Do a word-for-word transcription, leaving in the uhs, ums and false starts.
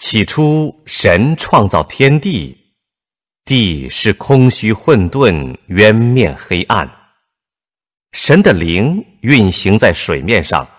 起初神创造天地，地是空虚混沌，渊面黑暗。神的灵运行在水面上，